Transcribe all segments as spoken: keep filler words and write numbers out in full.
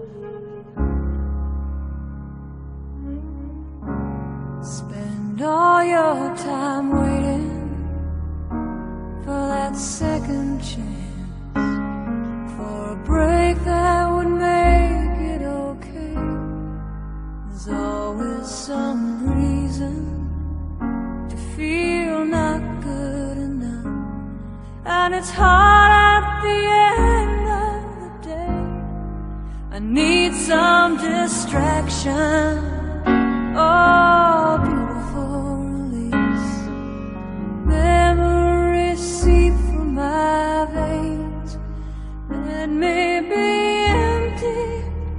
Spend all your time waiting for that second chance, for a break that would make it okay. There's always some reason to feel not good enough, and it's hard at the end of the day. I need some distraction. Oh, beautiful release. Memories seep through my veins, and maybe empty,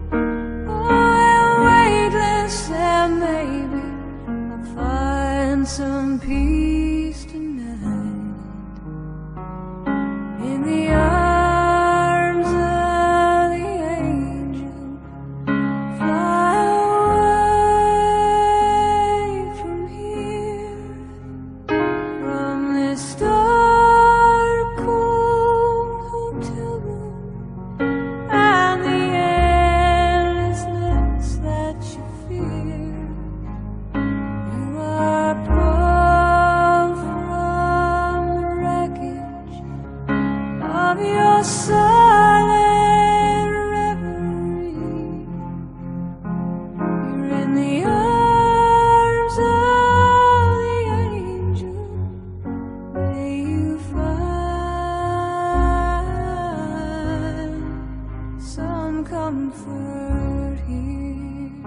oh, weightless, and maybe I'll find some peace tonight in the arms of the angel. Fly away from here, from this dark, cold hotel room, and the endlessness that you fear. You are pulled from the wreckage of your silent reverie. You're in the arms of the angel. May you find some comfort here.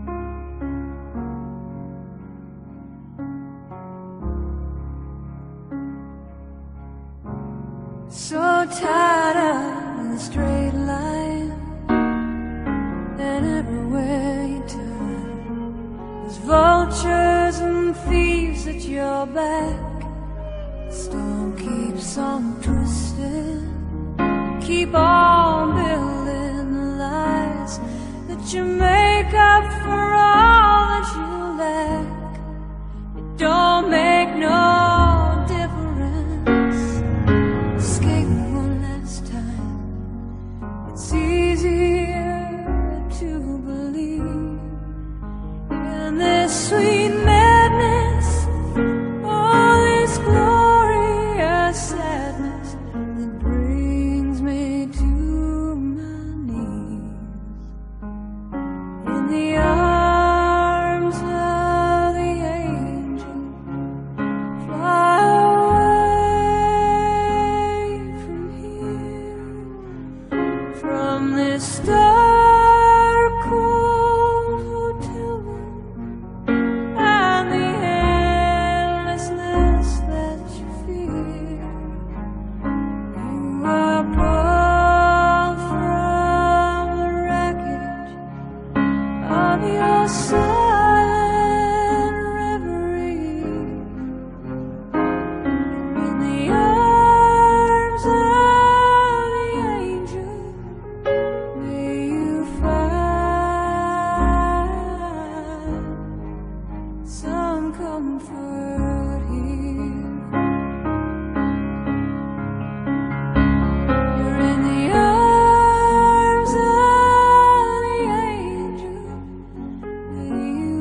So tired of the straight line, and everywhere you turn, there's vultures and thieves at your back. The storm keeps on twisting. Keep on building the lies that you make up for all that you lack. It don't make no difference. Escape one last time. It's easier to believe in this sweet madness, all this glorious sadness that brings me to my knees in the arms of the angel. Fly away from here, from this dark, cold hotel room, and the endlessness that you fear. You are pulled from the wreckage of your silent reverie. In the arms of the angel, may you find some comfort here. You're in the arms of the angel. May you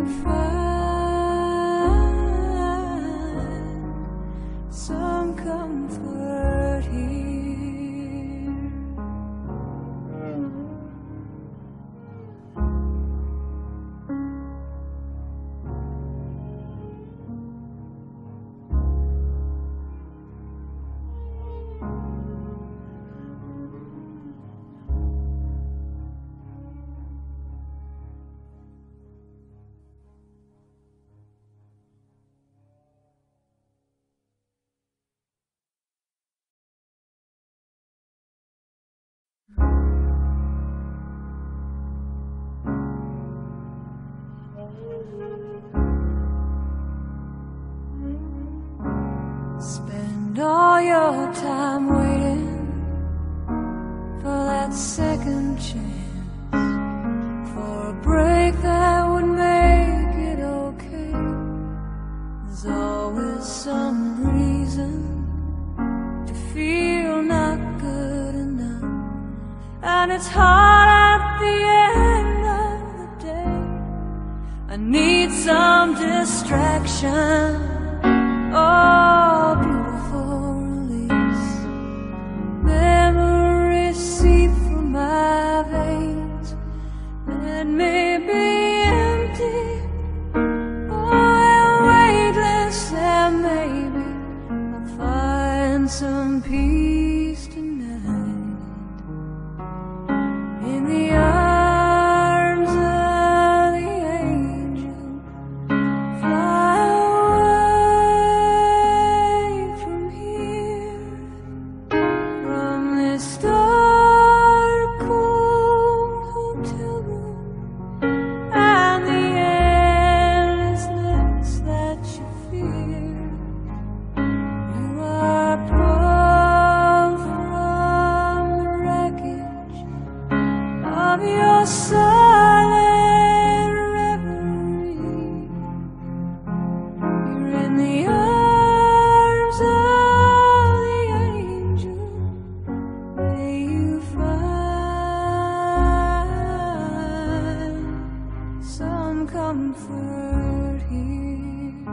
find some comfort here. Spend all your time waiting for that second chance, for a break that would make it okay. There's always some reason to feel not good enough, and it's hard at the end I need some distraction. Oh, beautiful release. Memories seep through my veins and may be empty or weightless, and maybe I'll find some peace tonight in the arms of the angel. Fly away from here, from this dark, cold hotel room and the endlessness that you fear. You are pulled from the wreckage of your silent reverie. You're in the arms of the angel. May you find some comfort here.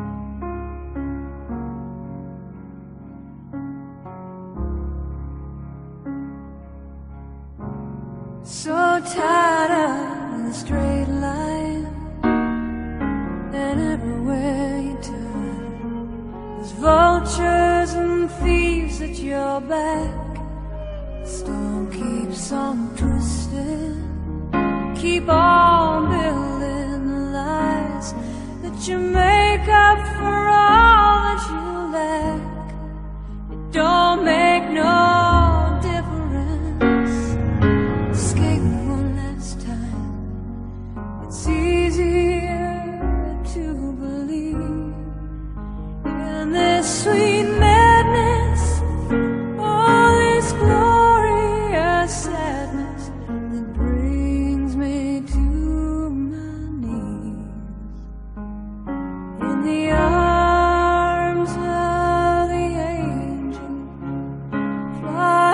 So tired of the straight line, and everywhere you turn, there's vultures and thieves at your back. The storm keeps on twisting. Keep on building the lies that you make up for all that you lack. It don't make no difference. Escape one last time. It's easier to believe in this sweet madness, all this glorious sadness that brings me to my knees in the arms of the angel. Fly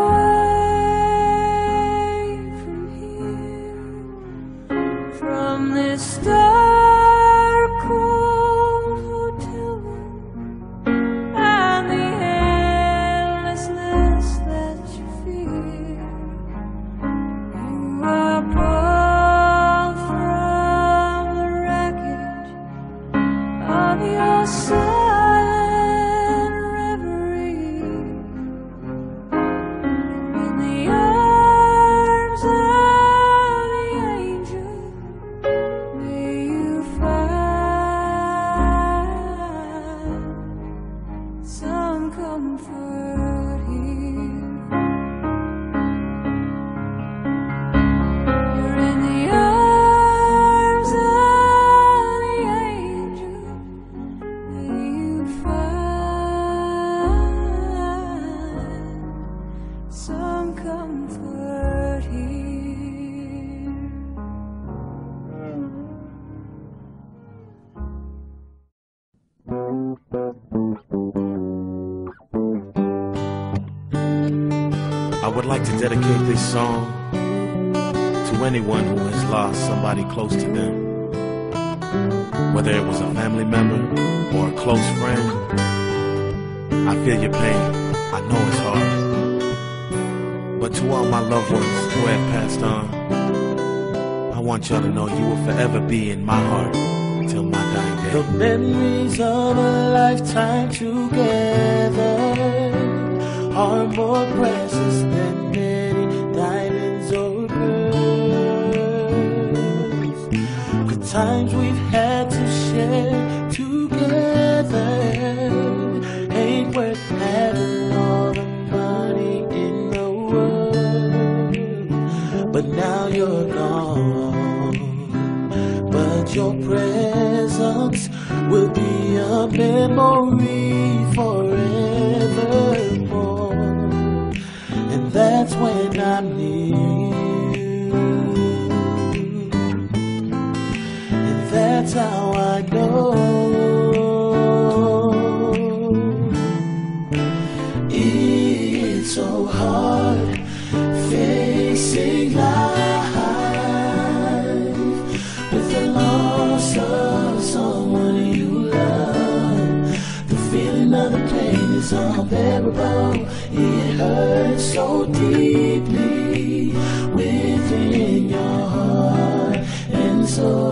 away from here, from this dark, cold hotel room and the endlessness that you fear. You are pulled from the wreckage of your silent reverie. In the arms of the angel, may you find some comfort here. You're in the arms of the angel. May you find some comfort here. I would like to dedicate this song to anyone who has lost somebody close to them, whether it was a family member or a close friend. I feel your pain, I know it's hard, but to all my loved ones who have passed on, I want y'all to know you will forever be in my heart till my dying day. The memories of a lifetime together are more precious than many diamonds or pearls. The times we've had to share together ain't worth having all the money in the world. But now you're gone, but your presence will be a memory forevermore. And that's when I'm near you, and that's how I know it's so hard facing life with the loss is unbearable. It hurts so deeply within your heart and soul.